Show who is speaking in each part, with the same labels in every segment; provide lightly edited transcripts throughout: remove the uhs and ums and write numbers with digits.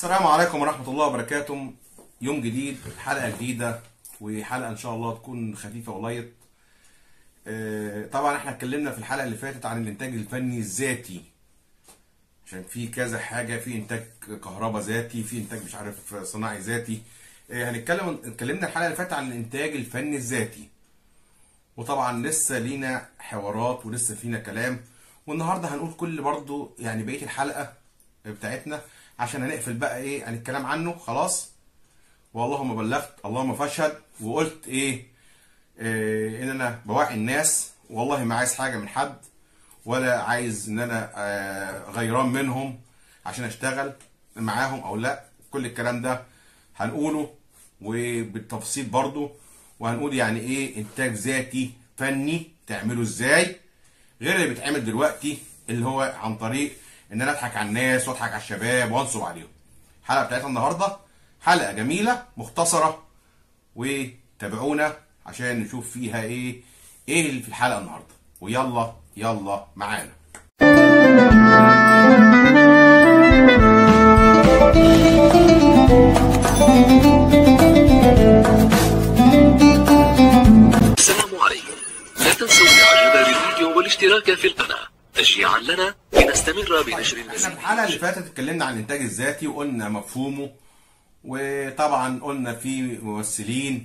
Speaker 1: السلام عليكم ورحمة الله وبركاته. يوم جديد، حلقة جديدة، وحلقة إن شاء الله تكون خفيفة ولايت. طبعا احنا اتكلمنا في الحلقة اللي فاتت عن الإنتاج الفني الذاتي، عشان في كذا حاجة، في إنتاج كهرباء ذاتي، في إنتاج مش عارف صناعي ذاتي. اتكلمنا الحلقة اللي فاتت عن الإنتاج الفني الذاتي، وطبعا لسه لينا حوارات ولسه فينا كلام. والنهارده هنقول كل برضو يعني بقية الحلقة بتاعتنا عشان هنقفل بقى ايه عن الكلام عنه خلاص. واللهم بلغت اللهم فاشهد. وقلت ان انا بوعي الناس، والله ما عايز حاجه من حد، ولا عايز ان انا غيران منهم عشان اشتغل معاهم او لا. كل الكلام ده هنقوله وبالتفصيل برضو، وهنقول يعني ايه انتاج ذاتي فني تعمله ازاي، غير اللي بيتعمل دلوقتي اللي هو عن طريق ان انا اضحك على الناس واضحك على الشباب وانصب عليهم. الحلقه بتاعتنا النهارده حلقه جميله مختصره، وتابعونا عشان نشوف فيها ايه اللي في الحلقه النهارده. ويلا يلا معانا.
Speaker 2: السلام عليكم، لا تنسوا الاعجاب بالفيديو والاشتراك في القناه تشجيعا لنا لنستمر بنشر
Speaker 1: احنا
Speaker 2: المزيد.
Speaker 1: في الحلقه اللي فاتت اتكلمنا عن الانتاج الذاتي وقلنا مفهومه، وطبعا قلنا في ممثلين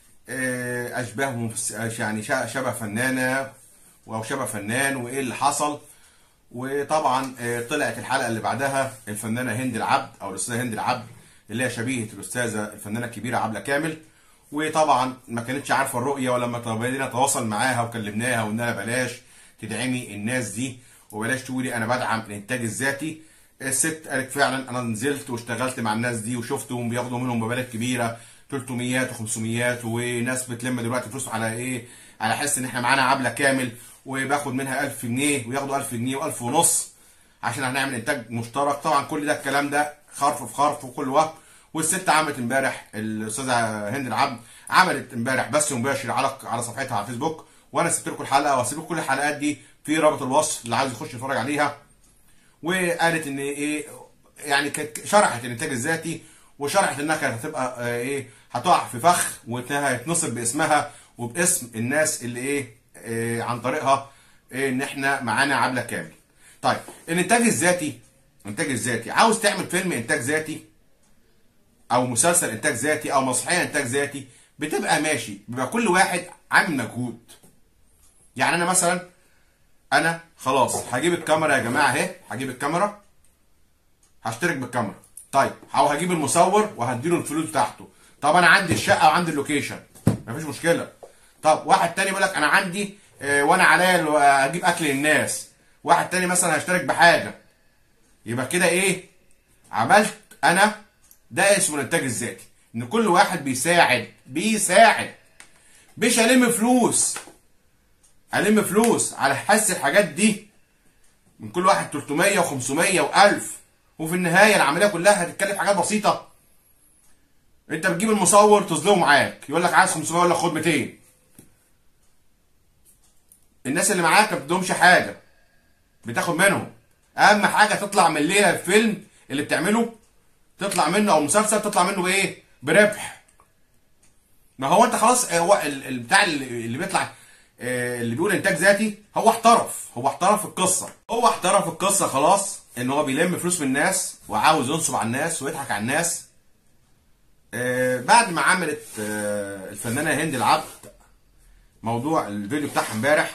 Speaker 1: اشباههم يعني شبه فنانه او شبه فنان وايه اللي حصل. وطبعا طلعت الحلقه اللي بعدها الفنانه هند العبد او الاستاذه هند العبد اللي هي شبيهه الاستاذه الفنانه الكبيره عبله كامل. وطبعا ما كانتش عارفه الرؤيه، ولما بدينا نتواصل معاها وكلمناها وقلنا لها بلاش تدعمي الناس دي وبلاش تقولي انا بدعم الانتاج الذاتي. الست قالت فعلا انا نزلت واشتغلت مع الناس دي وشفتهم بياخدوا منهم مبالغ كبيره 300 و500، وناس بتلم دلوقتي فلوس على ايه، على حس ان احنا معانا عبله كامل وباخد منها 1000 جنيه وياخدوا 1000 جنيه و1000 ونص عشان هنعمل انتاج مشترك. طبعا كل ده الكلام ده خرف في خرف وكل وقت. والست عملت امبارح الاستاذه هند العبد عملت امبارح بث مباشر على صفحتها على الفيسبوك، وانا سبت لكم الحلقه وهسيب لكم كل الحلقات دي في رابط الوصف اللي عايز يخش يتفرج عليها. وقالت ان ايه يعني كانت شرحت الانتاج الذاتي، وشرحت انها كانت هتبقى هتقع في فخ وانها هيتنصب باسمها وباسم الناس اللي عن طريقها ان احنا معانا عبله كامل. طيب الانتاج الذاتي عاوز تعمل فيلم انتاج ذاتي او مسلسل انتاج ذاتي او مسرحيه انتاج ذاتي، بتبقى ماشي، بيبقى كل واحد عامل مجهود. يعني انا مثلا انا خلاص هجيب الكاميرا يا جماعه اهي، هجيب الكاميرا هشترك بالكاميرا. طيب هجيب المصور وهديله الفلوس بتاعته. طب انا عندي الشقه وعندي اللوكيشن مفيش مشكله. طب واحد تاني يقول لك انا عندي وانا عليا اجيب اكل للناس. واحد تاني مثلا هشترك بحاجه. يبقى كده عملت انا ده اسمه الانتاج الذاتي، ان كل واحد بيساعد مش الم فلوس على حس الحاجات دي من كل واحد 300 و500 و1000، وفي النهايه العمليه كلها هتتكلف حاجات بسيطه. انت بتجيب المصور تظلمه معاك، يقول لك عايز 500 ولا خد 200. الناس اللي معاك ما بتدهمش حاجه، بتاخد منهم. اهم حاجه تطلع من الليله الفيلم اللي بتعمله تطلع منه او مسلسل تطلع منه بربح. ما هو انت خلاص هو البتاع اللي بيطلع اللي بيقول انتاج ذاتي هو احترف القصه خلاص، ان هو بيلم فلوس من الناس وعاوز ينصب على الناس ويضحك على الناس. بعد ما عملت الفنانه هند العبد موضوع الفيديو بتاعها امبارح،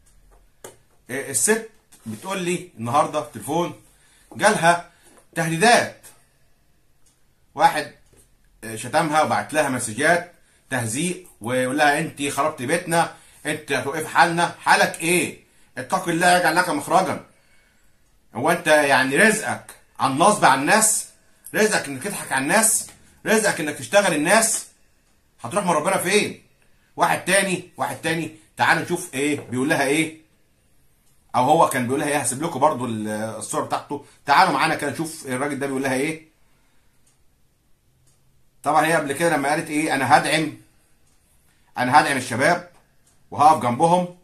Speaker 1: الست بتقول لي النهارده في التليفون جالها تهديدات. واحد شتمها وبعت لها مسجات تهزيء ويقول لها انت خربت بيتنا، انت هتوقف حالنا. حالك ايه؟ اتق الله يجعل لك مخرجا. هو انت يعني رزقك عن نصب على الناس؟ رزقك انك تضحك على الناس؟ رزقك انك تشتغل الناس؟ هتروح من ربنا فين؟ واحد تاني تعالوا نشوف بيقول لها او هو كان بيقول لها هسيب لكم برضو الصور بتاعته. تعالوا معانا كده نشوف الراجل ده بيقول لها طبعا هي قبل كده لما قالت انا هدعم الشباب وهقف جنبهم،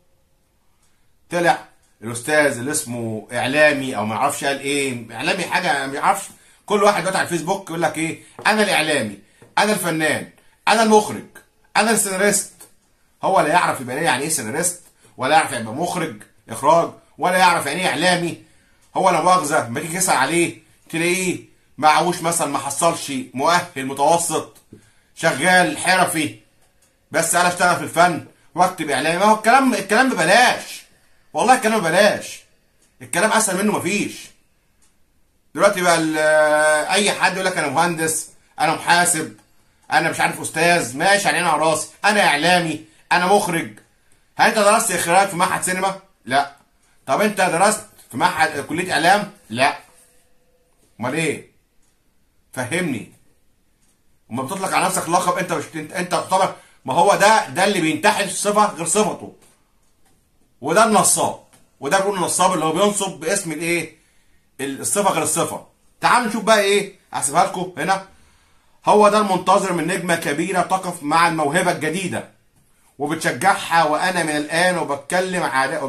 Speaker 1: طلع الاستاذ اللي اسمه اعلامي او ما اعرفش قال اعلامي حاجه ما يعرفش، كل واحد دلوقتي على الفيسبوك يقول لك ايه، انا الاعلامي، انا الفنان، انا المخرج، انا السيناريست. هو لا يعرف يبقى يعني ايه سيناريست، ولا يعرف يبقى مخرج اخراج، ولا يعرف يعني ايه اعلامي. هو لا مؤاخذه لما تيجي تسال عليه تلاقيه معهوش مثلا، ما حصلش مؤهل متوسط، شغال حرفي، بس انا اشتغل في الفن واكتب اعلامي. ما هو الكلام ببلاش، والله الكلام ببلاش، الكلام اسهل منه مفيش. دلوقتي بقى اي حد يقول لك انا مهندس، انا محاسب، انا مش عارف استاذ، ماشي يعني انا على راسي، انا اعلامي، انا مخرج. هل انت درست اخراج في معهد سينما؟ لا. طب انت درست في معهد كليه اعلام؟ لا. امال ايه؟ فهمني. وما بتطلق على نفسك لقب انت مش انت تعتبر، ما هو ده اللي بينتحل صفه غير صفته، وده النصاب، وده بيقول النصاب اللي هو بينصب باسم الايه؟ الصفه غير الصفه. تعالوا نشوف بقى ايه، هسيبها لكم هنا. هو ده المنتظر من نجمه كبيره تقف مع الموهبه الجديده وبتشجعها، وانا من الان وبتكلم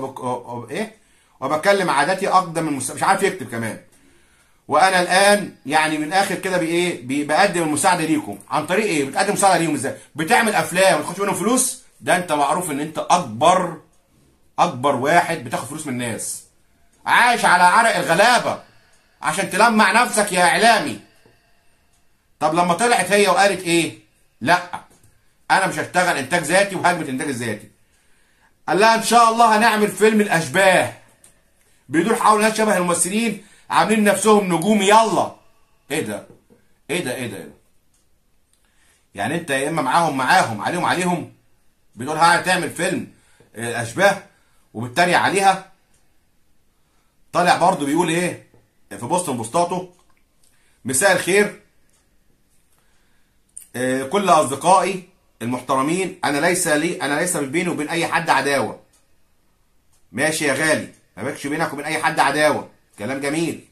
Speaker 1: وبكلم عاداتي اقدم من مش عارف يكتب كمان. وانا الان يعني من الاخر كده بقدم المساعده ليكم عن طريق ايه؟ بتقدم مساعده ليهم ازاي؟ بتعمل افلام وتاخد منهم فلوس. ده انت معروف ان انت اكبر واحد بتاخد فلوس من الناس، عايش على عرق الغلابه عشان تلمع نفسك يا اعلامي. طب لما طلعت هي وقالت ايه؟ لا انا مش هشتغل انتاج ذاتي وهجمه الانتاج الذاتي. قال لها ان شاء الله هنعمل فيلم الاشباه بيدور حول ناس شبه الممثلين عاملين نفسهم نجوم. يلا. ايه ده؟ ايه ده؟ ايه ده؟ يعني انت يا اما معاهم عليهم بتقول هتعمل فيلم اشباه وبتتريق عليها. طالع برضه بيقول ايه في بوست من بوستاته؟ مساء الخير كل اصدقائي المحترمين، انا ليس بيني وبين اي حد عداوه. ماشي يا غالي، ما بكش بينك وبين اي حد عداوه، كلام جميل.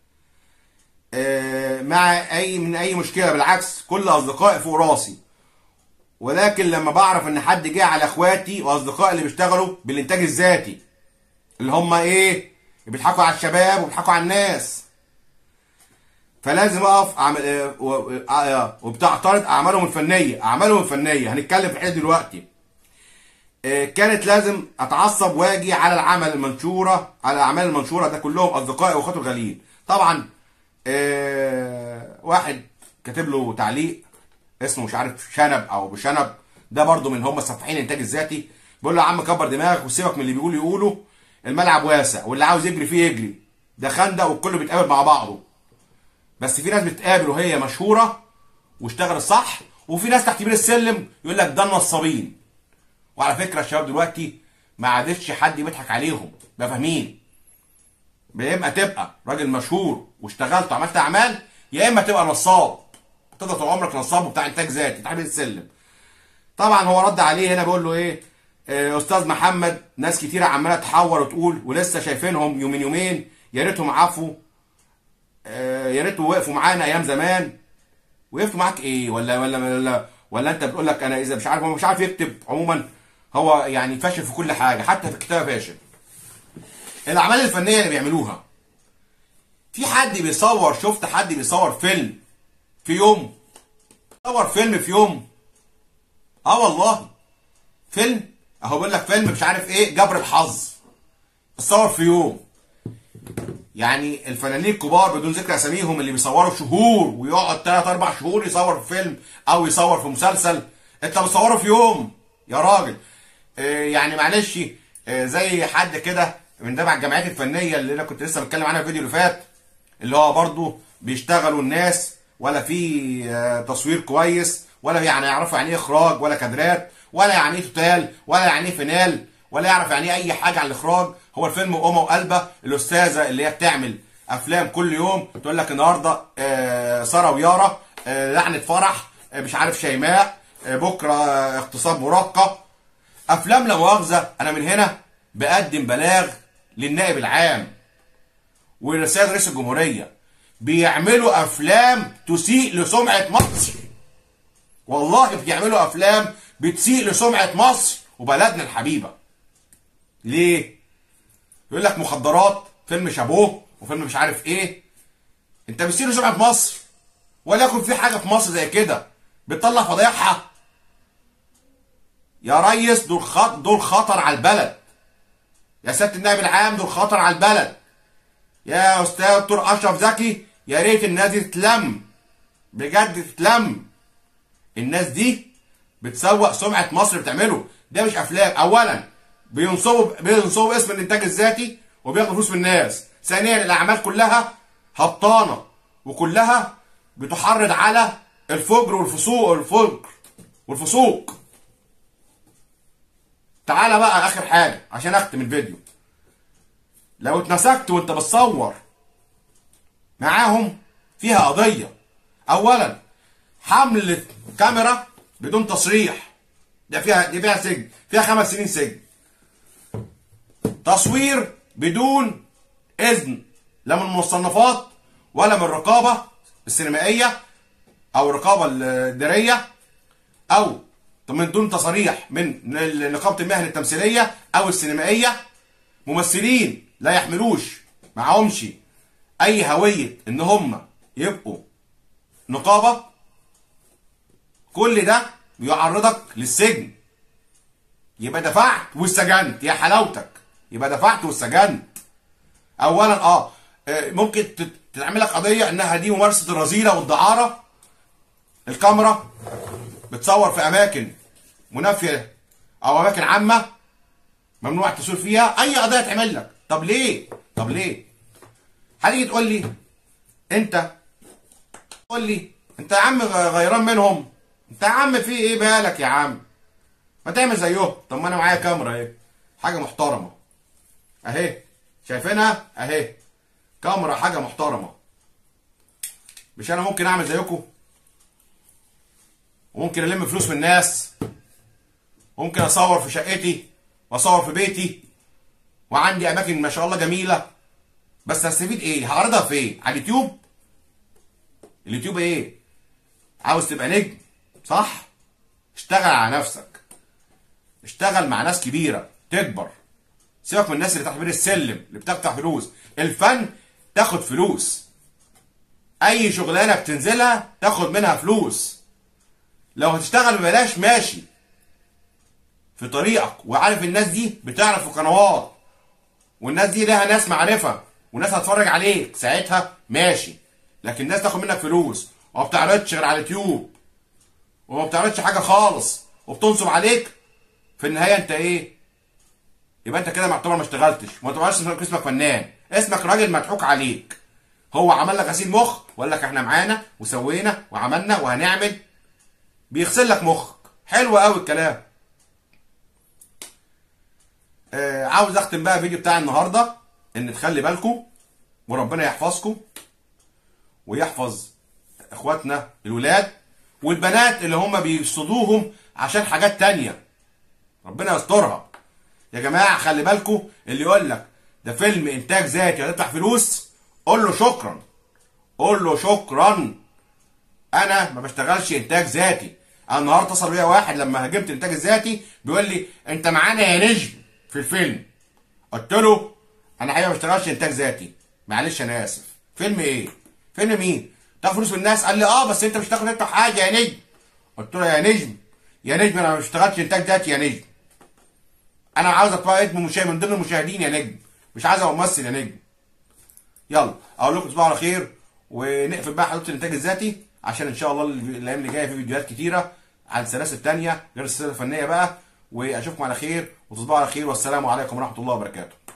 Speaker 1: مع اي مشكله، بالعكس كل اصدقائي فوق راسي. ولكن لما بعرف ان حد جه على اخواتي واصدقائي اللي بيشتغلوا بالانتاج الذاتي، اللي هم ايه؟ بيضحكوا على الشباب وبيضحكوا على الناس، فلازم اقف وبتعترض اعمالهم الفنيه. هنتكلم في الحته دلوقتي. كانت لازم اتعصب واجي على الاعمال المنشوره، ده كلهم اصدقائي واخواتي الغاليين. طبعا واحد كاتب له تعليق اسمه مش عارف شنب او بشنب، ده برضو من هم السفاحين الانتاج الذاتي. بيقول له يا عم كبر دماغك وسيبك من اللي يقولوا، الملعب واسع واللي عاوز يجري فيه يجري، ده خندق والكل بيتقابل مع بعضه. بس في ناس بتقابل وهي مشهوره واشتغلت صح، وفي ناس تحت بير السلم يقول لك ده النصابين. وعلى فكره الشباب دلوقتي ما عادش حد بيضحك عليهم، بقى فاهمين. يا اما تبقى راجل مشهور واشتغلت وعملت اعمال، يا اما تبقى نصاب، تفضل طول عمرك نصاب وبتاع انتاج ذاتي تحت بير السلم. طبعا هو رد عليه هنا بيقول له ايه؟ استاذ محمد، ناس كتيره عماله تحور وتقول ولسه شايفينهم يومين، يا ريتهم عفوا، يا ريتهم وقفوا معانا ايام زمان. وقفتوا معاك ايه؟ ولا انت بتقول لك انا اذا مش عارف، هو مش عارف يكتب. عموما هو يعني فاشل في كل حاجه، حتى في الكتابه فاشل. الاعمال الفنيه اللي بيعملوها، في حد بيصور، شفت حد بيصور فيلم في يوم؟ صور فيلم في يوم؟ والله فيلم اهو بيقول لك فيلم مش عارف ايه جبر الحظ، اتصور في يوم. يعني الفنانين الكبار بدون ذكر اساميهم اللي بيصوروا شهور ويقعد 3-4 شهور يصور في فيلم او يصور في مسلسل، انت بتصوره في يوم يا راجل. يعني معلش، زي حد كده من تبع الجمعيات الفنيه اللي انا كنت لسه بتكلم عنها في الفيديو اللي فات، اللي هو برضه بيشتغلوا الناس ولا في تصوير كويس، ولا يعني يعرفوا يعني ايه اخراج ولا كادرات، ولا يعني ايه توتال، ولا يعني ايه فينال، ولا يعرف يعني ايه اي حاجه عن الاخراج. هو الفيلم امه وقلبه. الاستاذه اللي هي بتعمل افلام كل يوم تقول لك النهارده ساره ويارا، لعنه فرح، مش عارف شيماء، بكره اغتصاب مراهقه. افلام لا مؤاخذه. انا من هنا بقدم بلاغ للنائب العام ورسائل رئيس الجمهوريه، بيعملوا افلام تسيء لسمعه مصر. والله بيعملوا افلام بتسيء لسمعه مصر وبلدنا الحبيبه. ليه؟ يقول لك مخدرات، فيلم شابوه وفيلم مش عارف ايه. انت بتسير سمعه مصر، وليكن في حاجه في مصر زي كده بتطلع فضايحها. يا ريس دول خطر على البلد. يا سياده النائب العام دول خطر على البلد. يا استاذ دكتور اشرف زكي يا ريت الناس دي تتلم، بجد تتلم. الناس دي بتسوق سمعه مصر بتعمله، ده مش افلام. اولا بينصبوا اسم الانتاج الذاتي وبياخدوا فلوس من الناس. ثانيا الاعمال كلها هبطانه وكلها بتحرض على الفجر والفسوق. تعالى بقى اخر حاجه عشان اختم الفيديو. لو اتمسكت وانت بتصور معاهم فيها قضيه. اولا حمل كاميرا بدون تصريح، دي فيها سجن، فيها 5 سنين سجن. تصوير بدون اذن لا من المصنفات ولا من الرقابه السينمائيه او الرقابه الاداريه او من دون تصريح من نقابه المهن التمثيليه او السينمائيه. ممثلين لا يحملوش معهمش اي هويه ان هم يبقوا نقابه. كل ده بيعرضك للسجن. يبقى دفعت واتسجنت يا حلاوتك، يبقى دفعت واتسجنت. اولا ممكن تتعمل لك قضيه انها دي ممارسه الرذيله والدعاره. الكاميرا بتصور في اماكن منافيه او اماكن عامه ممنوع التصوير فيها، اي قضيه تعمل لك. طب ليه؟ هتيجي تقول لي انت يا عم غيران منهم، انت يا عم في ايه بالك يا عم؟ ما تعمل زيهم. طب ما انا معايا كاميرا اهي، حاجه محترمه اهي، شايفينها اهي، كاميرا حاجه محترمه. مش انا ممكن اعمل زيكم؟ وممكن الم فلوس من الناس، ممكن اصور في شقتي واصور في بيتي وعندي اماكن ما شاء الله جميله، بس هستفيد ايه؟ هعرضها فين؟ على اليوتيوب؟ اليوتيوب ايه؟ عاوز تبقى نجم صح؟ اشتغل على نفسك، اشتغل مع ناس كبيره تكبر. سيبك من الناس اللي تحت بير السلم اللي بتفتح فلوس. الفن تاخد فلوس، اي شغلانه بتنزلها تاخد منها فلوس. لو هتشتغل ببلاش ماشي في طريقك وعارف الناس دي بتعرف في قنوات والناس دي لها ناس معرفه وناس هتتفرج عليك، ساعتها ماشي. لكن الناس تاخد منك فلوس وما بتعرضش غير على اليوتيوب وما بتعرضش حاجه خالص وبتنصب عليك، في النهايه انت ايه؟ يبقى انت كده معتبر ما اشتغلتش وما تبقاش اسمك فنان، اسمك راجل مضحوك عليك. هو عمل لك غسيل مخ وقال لك احنا معانا وسوينا وعملنا وهنعمل، بيغسل لك مخك. حلو قوي الكلام. عاوز اختم بقى الفيديو بتاع النهارده ان تخلي بالكم وربنا يحفظكم ويحفظ اخواتنا الولاد والبنات اللي هم بيصدوهم عشان حاجات تانية، ربنا يسترها. يا جماعه خلي بالكم، اللي يقول لك ده فيلم انتاج ذاتي هتدفع فلوس، قول له شكرا، قول له شكرا. انا ما بشتغلش انتاج ذاتي. انا النهارده اتصل بيا واحد لما هاجمت الانتاج الذاتي بيقول لي انت معانا يا نجم في الفيلم. قلت له انا حقيقه ما بشتغلش انتاج ذاتي، معلش انا اسف. فيلم ايه؟ فيلم مين؟ تاخد فلوس من الناس؟ قال لي بس انت مش تاخد انت حاجه يا نجم. قلت له يا نجم انا ما بشتغلش انتاج ذاتي يا نجم. انا عاوز ابقى من ضمن المشاهدين يا نجم، مش عايز ابقى ممثل يا نجم. يلا اقول لكم تصبحوا على خير ونقفل بقى حدوته الانتاج الذاتي عشان ان شاء الله الايام اللي جايه في فيديوهات كتيره عن سلاسل تانيه غير السلاسل الفنيه بقى. واشوفكم على خير وتصبحوا على خير، والسلام عليكم ورحمه الله وبركاته.